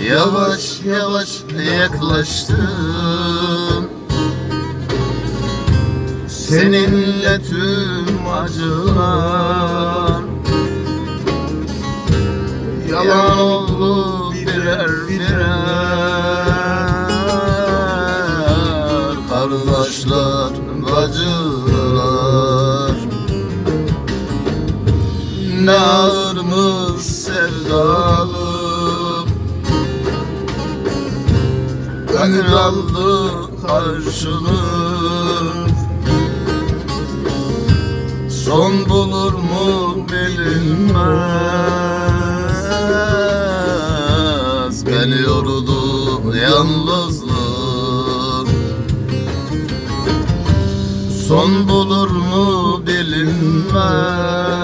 Yavaş yavaş yaklaştım, seninle tüm acılar yalan oldu birer birer. Kardeşler, bacılar, ne ağırmış sevdalım, gönül aldı karşılık. Son bulur mu bilinmez, beni yordu yalnızlık. Son bulur mu bilinmez,